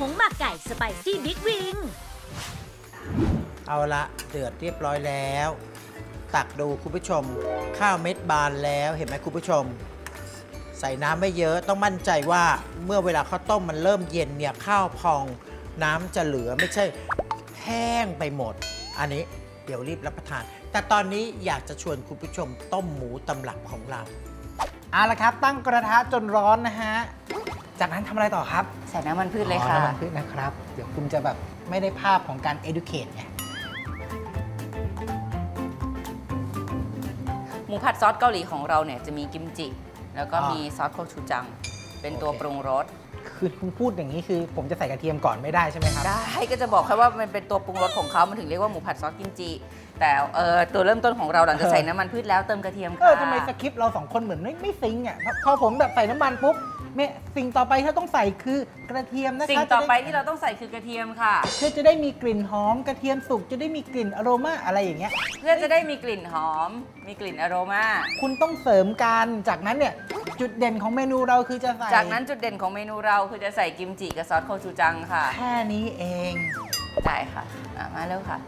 งหมักไก่สไปซี่บิ๊กวิงเอาละเดือดเรียบร้อยแล้ว ตักดูคุณผู้ชมข้าวเม็ดบานแล้วเห็นไหมคุณผู้ชม ใส่น้ำไม่เยอะต้องมั่นใจว่าเมื่อเวลาข้าวต้มมันเริ่มเย็นเนี่ยข้าวพองน้ำจะเหลือไม่ใช่แห้งไปหมดอันนี้เดี๋ยวรีบรับประทานแต่ตอนนี้อยากจะชวนคุณผู้ชมต้มหมูตำรับของเราเอาละครับตั้งกระทะจนร้อนนะฮะจากนั้นทำอะไรต่อครับใส่น้ำมันพืชเลยค่ะน้ำมันพืชนะครับเดี๋ยวคุณจะแบบไม่ได้ภาพของการ educate ไงหมูผัดซอสเกาหลีของเราเนี่ยจะมีกิมจิแล้วก็มีซอสโคชูจังเป็นตัวปรุงรสคือคุณพูดอย่างนี้คือผมจะใส่กระเทียมก่อนไม่ได้ใช่ไหมครับได้ก็จะบอกแค่ว่ามันเป็นตัวปรุงรสของเขามันถึงเรียกว่าหมูผัดซอสกิมจิแต่ตัวเริ่มต้นของเราหลังจากใส่น้ำมันพืชแล้วเติมกระเทียมค่ะทำไมสคริปต์เราสองคนเหมือนไม่ซิงอ่ะพอผมแบบใส่น้ำมันปุ๊บสิ่งต่อไปที่ต้องใส่คือกระเทียมนะคะสิ่งต่อไปที่เราต้องใส่คือกระเทียมค่ะเพื่อจะได้มีกลิ่นหอมกระเทียมสุกจะได้มีกลิ่นอโรมาอะไรอย่างเงี้ยเพื่อจะได้มีกลิ่นหอมมีกลิ่นอโรมาคุณต้องเสริมกันจากนั้นเนี่ยจุดเด่นของเมนูเราคือจะใส่จากนั้นจุดเด่นของเมนูเราคือจะใส่กิมจิกับซอสโคชูจังค่ะแค่นี้เองได้ค่ะมาเร็วค่ะ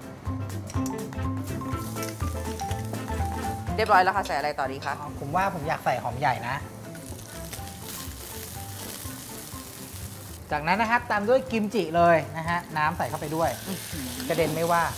เรียบร้อยแล้วค่ะใส่อะไรต่อดีคะผมว่าผมอยากใส่หอมใหญ่นะจากนั้นนะครับตามด้วยกิมจิเลยนะฮะน้ำใส่เข้าไปด้วยกระเด็นไม่ว่า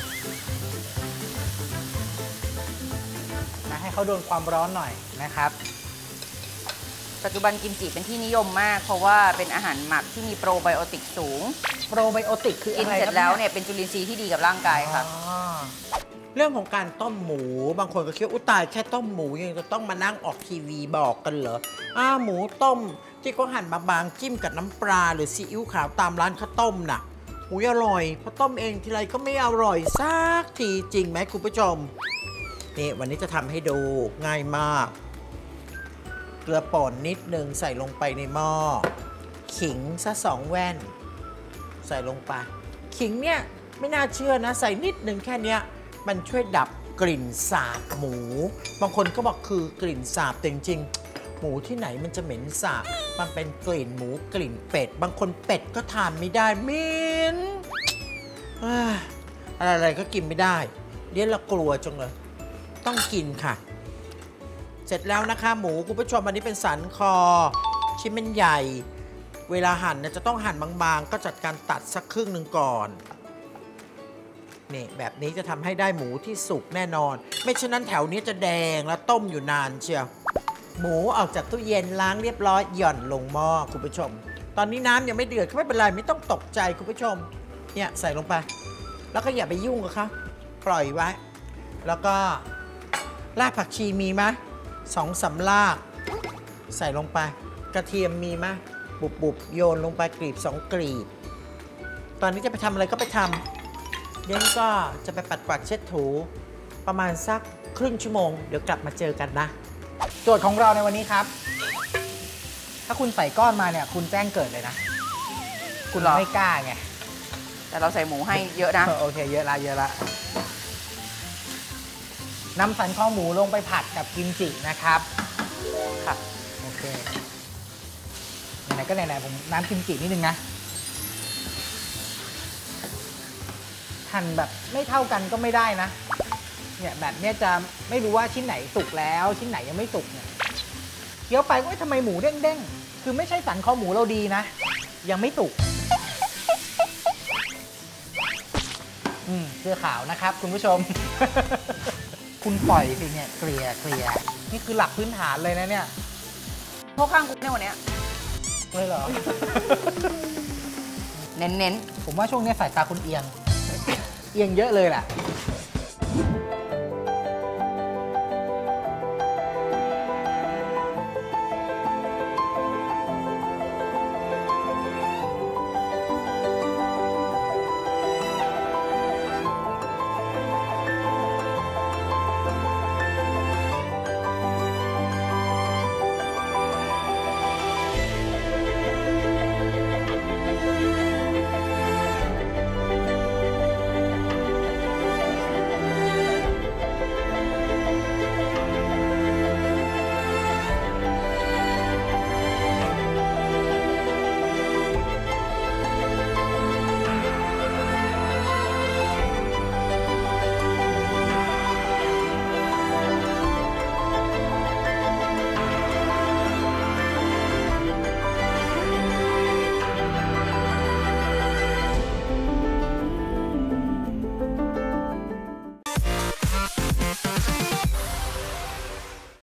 นะให้เขาโดนความร้อนหน่อยนะครับปัจจุบันกิมจิเป็นที่นิยมมากเพราะว่าเป็นอาหารหมักที่มีโปรไบโอติกสูงโปรไบโอติกคืออะไรกินเสร็จแล้วเนี่ยเป็นจุลินทรีย์ที่ดีกับร่างกายค่ะเรื่องของการต้มหมูบางคนก็คิดว่าอุยตายแค่ต้มหมูยังจะต้องมานั่งออกทีวีบอกกันเหรอหมูต้มที่เขาหั่นบางๆจิ้มกับน้ำปลาหรือซีอิ๊วขาวตามร้านข้าวต้มน่ะอร่อยเพราะต้มเองทีไรก็ไม่อร่อยสักทีจริงไหมคุณผู้ชมนี่วันนี้จะทำให้ดูง่ายมากเกลือป่นนิดนึงใส่ลงไปในหม้อขิงซะ2 แว่นใส่ลงไปขิงเนี่ยไม่น่าเชื่อนะใส่นิดนึงแค่นี้มันช่วยดับกลิ่นสาบหมูบางคนก็บอกคือกลิ่นสาบแต่จริงหมูที่ไหนมันจะเหม็นสาบมันเป็นกลิ่นหมูกลิ่นเป็ดบางคนเป็ดก็ทานไม่ได้เหม็นอะไรก็กินไม่ได้เดี๋ยวเรากลัวจังเลยต้องกินค่ะเสร็จแล้วนะคะหมูคุณผู้ชมอันนี้เป็นสันคอชิ้นมันใหญ่เวลาหั่นเนี่ยจะต้องหั่นบางๆก็จัดการตัดสักครึ่งหนึ่งก่อนนี่แบบนี้จะทำให้ได้หมูที่สุกแน่นอนไม่ฉะนั้นแถวนี้จะแดงแล้วต้มอยู่นานเชียวหมูออกจากตู้เย็นล้างเรียบร้อยหย่อนลงหม้อคุณผู้ชมตอนนี้น้ำยังไม่เดือดไม่เป็นไรไม่ต้องตกใจคุณผู้ชมเนี่ยใส่ลงไปแล้วก็อย่าไปยุ่งกับเขาปล่อยไว้แล้วก็รากผักชีมีไหม2-3 รากใส่ลงไปกระเทียมมีไหมบุบโยนลงไปกลีบ2 กลีบตอนนี้จะไปทำอะไรก็ไปทำเดี๋ยวก็จะไปปัดกวาดเช็ดถูประมาณสักครึ่งชั่วโมงเดี๋ยวกลับมาเจอกันนะโจทย์ของเราในวันนี้ครับถ้าคุณใส่ก้อนมาเนี่ยคุณแจ้งเกิดเลยนะคุณไม่กล้าไงแต่เราใส่หมูให้เยอะนะโอเคเยอะละนำสันคอหมูลงไปผัดกับกิมจินะครับค่ะโอเคไหนๆก็ไหนๆผมน้ำกิมจินิดนึงนะหั่นแบบไม่เท่ากันก็ไม่ได้นะเนี่ยแบบนี้จะไม่รู้ว่าชิ้นไหนสุกแล้วชิ้นไหนยังไม่สุกเนี่ยเคี้ยวไปก็ทำไมหมูเด้งๆคือไม่ใช่สันคอหมูเราดีนะยังไม่สุกเสื้อขาวนะครับคุณผู้ชม คุณปล่อยสิเนี่ยเกลี่ยนี่คือหลักพื้นฐานเลยนะเนี่ยพวกข้างกูในวันนี้เลยเหรอเน้นผมว่าช่วงนี้สายตาคุณเอียงเยอะเลยแหละ